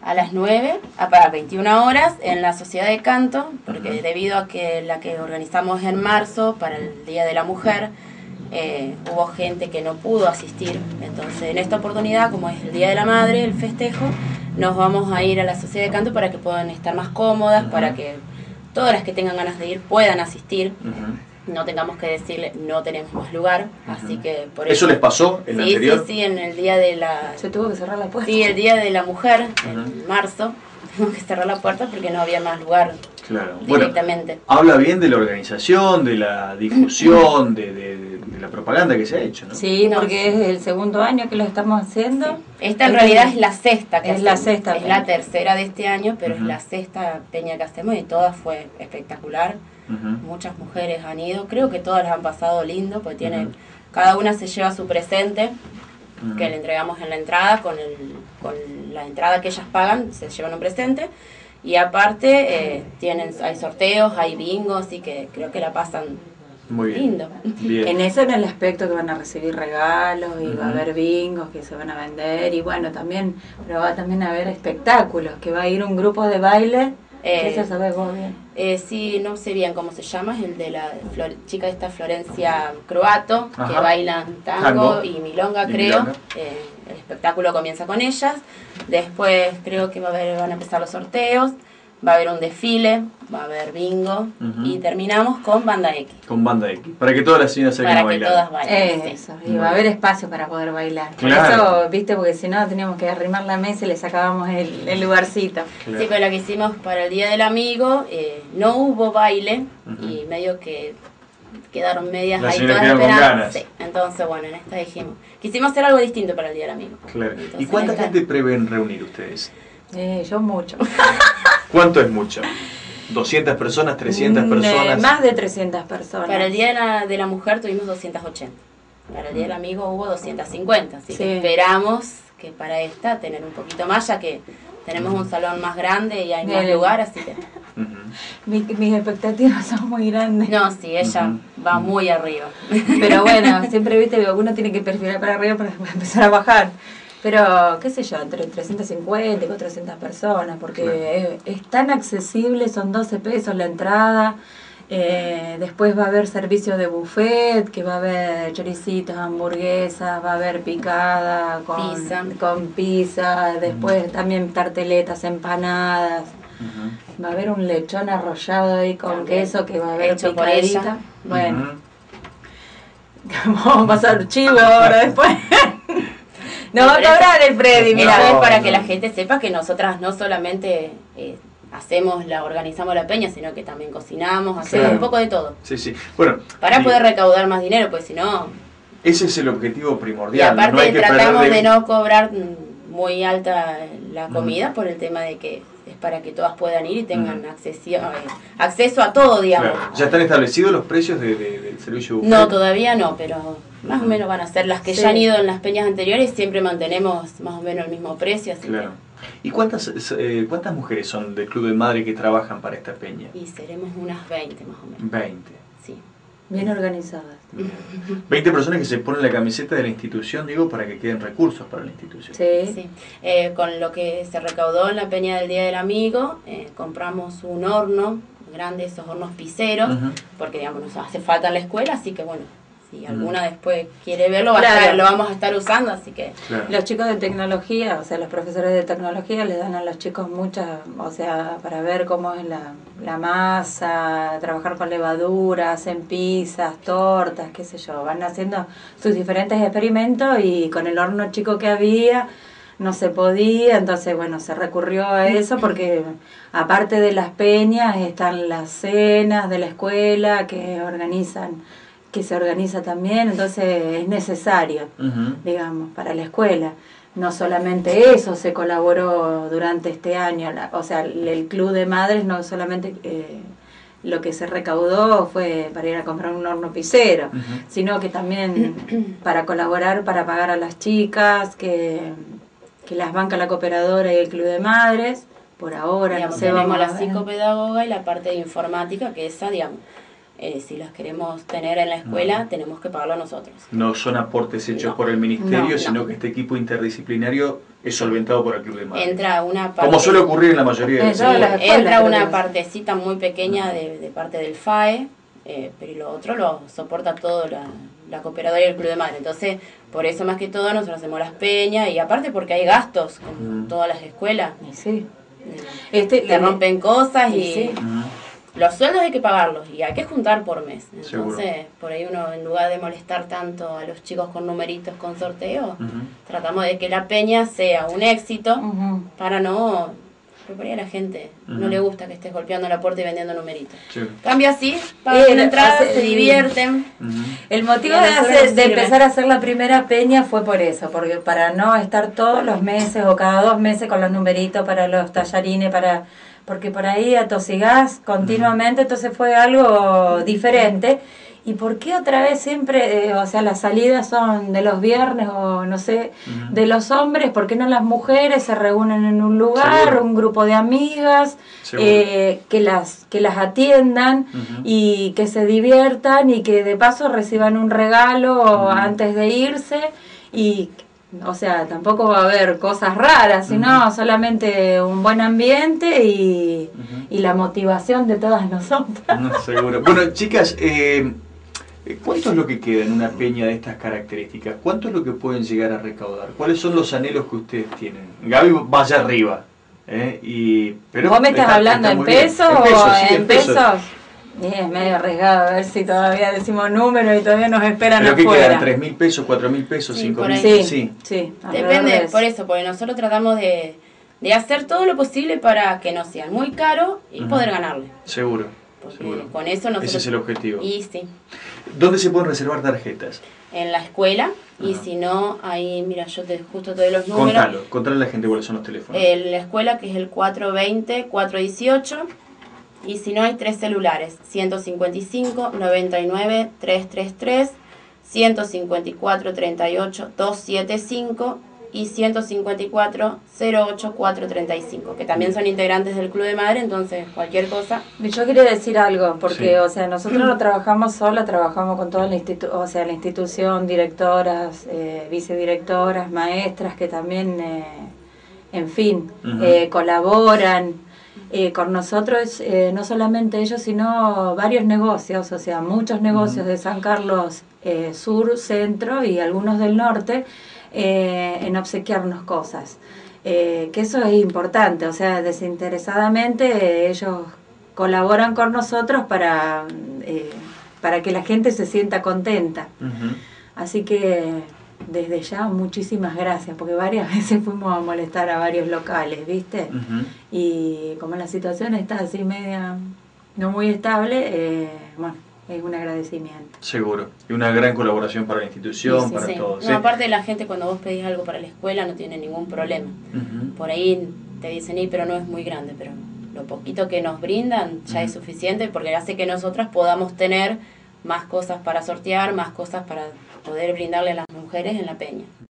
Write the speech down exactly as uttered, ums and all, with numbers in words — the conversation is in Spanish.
a las nueve, a para veintiuna horas, en la Sociedad de Canto, porque uh-huh. debido a que la que organizamos en marzo, para el Día de la Mujer, eh, hubo gente que no pudo asistir. Entonces, en esta oportunidad, como es el Día de la Madre, el festejo, nos vamos a ir a la Sociedad de Canto para que puedan estar más cómodas, uh-huh. para que todas las que tengan ganas de ir puedan asistir. Uh-huh. No tengamos que decirle no tenemos más lugar, uh-huh. así que por eso... ¿Eso les pasó en el sí, anterior? Sí, sí, en el día de la... Se tuvo que cerrar la puerta. Sí, el día de la mujer, uh-huh. en marzo, tuvimos que cerrar la puerta porque no había más lugar claro. directamente. Bueno, habla bien de la organización, de la difusión, de, de, de la propaganda que se ha hecho, ¿no? Sí, porque es el segundo año que lo estamos haciendo. Sí. Esta en realidad es la sexta que es hacemos. La sexta es peña. La tercera de este año, pero uh-huh. es la sexta peña que hacemos y todas fue espectacular. Uh-huh. Muchas mujeres han ido, creo que todas las han pasado lindo, porque tienen, uh-huh. cada una se lleva su presente, uh-huh. que le entregamos en la entrada, con, el, con la entrada que ellas pagan, se llevan un presente, y aparte eh, tienen, hay sorteos, hay bingos, así que creo que la pasan muy bien. lindo. Bien. En eso, en el aspecto que van a recibir regalos, y uh-huh. va a haber bingos que se van a vender, y bueno, también, pero va también a haber espectáculos, que va a ir un grupo de baile. Eh, ¿Qué se sabe vos bien? Eh, sí, no sé bien cómo se llama, es el de la Flor, chica esta Florencia Croato, ajá. que bailan tango, tango y milonga, y creo. Milonga. Eh, el espectáculo comienza con ellas. Después creo que va a haber, van a empezar los sorteos, va a haber un desfile, va a haber bingo, uh-huh. y terminamos con Banda X. Con Banda X, para que todas las señoras salgan a bailar. Para que todas bailen. Eso, sí. Y va a haber espacio para poder bailar. Claro. Por eso, viste, porque si no teníamos que arrimar la mesa y le sacábamos el, el lugarcito. Claro. Sí, pero lo que hicimos para el Día del Amigo, eh, no hubo baile, uh-huh. y medio que quedaron medias las ahí todas esperando. Sí. Entonces, bueno, en esta dijimos, quisimos hacer algo distinto para el Día del Amigo. Claro. Entonces, ¿Y cuánta esta... gente prevén reunir ustedes? Eh, yo mucho. ¿Cuánto es mucho? ¿doscientas personas, trescientas personas? Más de trescientas personas. Para el Día de la, de la Mujer tuvimos doscientas ochenta. Para el Día del Amigo hubo doscientas cincuenta. Así sí. que esperamos que para esta tener un poquito más, ya que tenemos un salón más grande y hay Bien. más lugar, así que... Uh-huh. mis, mis expectativas son muy grandes. No, sí, ella uh-huh. va muy arriba. Pero bueno, siempre viste que uno tiene que perfilar para arriba para empezar a bajar. Pero, qué sé yo, entre trescientas cincuenta y cuatrocientas personas, porque claro. es, es tan accesible, son doce pesos la entrada, eh, después va a haber servicio de buffet, que va a haber choricitos, hamburguesas, va a haber picada con pizza, con pizza después uh-huh. también tarteletas, empanadas, uh-huh. va a haber un lechón arrollado ahí con también. queso que va a haber hecho picadita. Bueno, uh-huh. vamos a pasar chivo ahora después. No va a cobrar el Freddy, mira. Eso es para que la gente sepa que nosotras no solamente eh, hacemos, la organizamos la peña, sino que también cocinamos, hacemos claro. un poco de todo. Sí, sí. Bueno, para poder recaudar más dinero, pues si no... Ese es el objetivo primordial. Y aparte no hay que tratamos de... de no cobrar muy alta la comida uh-huh. por el tema de que es para que todas puedan ir y tengan uh-huh. accesio, eh, acceso a todo, digamos. Claro. ¿Ya están establecidos los precios de, de, del servicio buffet? No, todavía no, pero... Más o menos van a ser las que sí. ya han ido en las peñas anteriores, siempre mantenemos más o menos el mismo precio. Así claro. que... ¿Y cuántas eh, cuántas mujeres son del Club de Madre que trabajan para esta peña? Y seremos unas veinte más o menos. veinte. Sí. Bien organizadas. Bien. veinte personas que se ponen la camiseta de la institución, digo, para que queden recursos para la institución. Sí. sí. Eh, con lo que se recaudó en la peña del Día del Amigo, eh, compramos un horno grande, esos hornos piseros, uh-huh. porque digamos nos hace falta en la escuela, así que bueno. Si alguna después quiere verlo, va claro. a estar, lo vamos a estar usando, así que... Claro. Los chicos de tecnología, o sea, los profesores de tecnología le dan a los chicos muchas, o sea, para ver cómo es la, la masa, trabajar con levadura, hacen pizzas, tortas, qué sé yo, van haciendo sus diferentes experimentos y con el horno chico que había no se podía, entonces bueno, se recurrió a eso porque aparte de las peñas están las cenas de la escuela que organizan que se organiza también, entonces es necesario, uh-huh. digamos, para la escuela. No solamente eso se colaboró durante este año, la, o sea, el, el Club de Madres no solamente eh, lo que se recaudó fue para ir a comprar un horno pisero, uh-huh. sino que también para colaborar, para pagar a las chicas, que, que las banca la cooperadora y el Club de Madres, por ahora, digamos, no sé, tenemos vamos la psicopedagoga y la parte de informática, que esa, digamos, Eh, si las queremos tener en la escuela, no. tenemos que pagarlo nosotros. No son aportes hechos No. por el ministerio, No, sino no. que este equipo interdisciplinario es solventado por el Club de Madres. Entra una parte, Como suele ocurrir en la mayoría de Eh, las todas las escuelas, entra creo una que- partecita muy pequeña de, de parte del F A E, eh, pero lo otro lo soporta todo la, la cooperadora y el Club de Madres. Entonces, por eso más que todo nosotros hacemos las peñas, y aparte porque hay gastos, como Mm. todas las escuelas. Y sí. Eh, Este, te rompen cosas y, y sí. Ujú. los sueldos hay que pagarlos y hay que juntar por mes. Entonces, Seguro. por ahí uno, en lugar de molestar tanto a los chicos con numeritos, con sorteo, Ujú. tratamos de que la peña sea un éxito Ujú. para no... Porque por ahí a la gente no Ujú. le gusta que estés golpeando la puerta y vendiendo numeritos. Sí. Cambio así, pagan Eh, una entrada, hace- se divierten. Ujú. El motivo Y a de, nosotros hacer, nos de sirve. empezar a hacer la primera peña fue por eso, porque para no estar todos los meses o cada dos meses con los numeritos para los tallarines, para porque por ahí atosigás continuamente, entonces fue algo diferente. ¿Y por qué otra vez siempre, eh, o sea, las salidas son de los viernes o no sé, Ujú. de los hombres? ¿Por qué no las mujeres se reúnen en un lugar, Seguro. un grupo de amigas, Seguro. eh, que las que las atiendan Ujú. y que se diviertan y que de paso reciban un regalo Ujú. antes de irse? Y, o sea, tampoco va a haber cosas raras, sino Ujú. solamente un buen ambiente y, Ujú. y la motivación de todas nosotras. No, seguro. Bueno, chicas, eh, ¿cuánto es lo que queda en una peña de estas características? ¿Cuánto es lo que pueden llegar a recaudar? ¿Cuáles son los anhelos que ustedes tienen? Gaby, vaya arriba. ¿eh? Y, pero ¿Vos me estás está- hablando está en muy bien. pesos En pesos, o sí, en pesos? Y es medio arriesgado a ver si todavía decimos números y todavía nos esperan ¿Pero qué afuera. quedan? ¿tres mil pesos, cuatro mil pesos, Sí, cinco por mil? ahí. Sí, sí. alrededor Depende, de eso. por eso, porque nosotros tratamos de, de hacer todo lo posible para que no sean muy caros y Ujú. poder ganarle. Seguro, Porque seguro. con eso nosotros... Ese es el objetivo. Y sí, ¿Dónde se pueden reservar tarjetas? en la escuela, y Ajá. si no, ahí, mira, yo te justo te doy los números. Contalo, contale a la gente cuáles son los teléfonos. En la escuela, que es el cuatro veinte, cuatro dieciocho, y si no, hay tres celulares: ciento cincuenta y cinco, noventa y nueve, trescientos treinta y tres, ciento cincuenta y cuatro, treinta y ocho, doscientos setenta y cinco y ciento cincuenta y cuatro, cero ocho, cuatrocientos treinta y cinco, que también son integrantes del Club de Madre, entonces cualquier cosa. Yo quería decir algo, porque, Sí. o sea, nosotros no trabajamos sola, trabajamos con toda la institu o sea, la institución, directoras, eh, vicedirectoras, maestras, que también, eh, en fin, Ujú. eh, colaboran eh, con nosotros, eh, no solamente ellos, sino varios negocios, o sea, muchos negocios Ujú. de San Carlos eh, Sur, Centro y algunos del Norte, eh, en obsequiarnos cosas. Eh, que eso es importante, o sea, desinteresadamente eh, ellos colaboran con nosotros para, eh, para que la gente se sienta contenta. Ujú. Así que desde ya muchísimas gracias, porque varias veces fuimos a molestar a varios locales, ¿viste? Ujú. Y como la situación está así media no muy estable, eh, bueno, es un agradecimiento. Seguro. Y una gran colaboración para la institución, Sí, sí, para Sí. todos. No, aparte, la gente, cuando vos pedís algo para la escuela, no tiene ningún problema. Ujú. Por ahí te dicen, y pero no es muy grande, pero lo poquito que nos brindan ya es Ujú. suficiente, porque hace que nosotras podamos tener más cosas para sortear, más cosas para poder brindarle a las mujeres en la peña.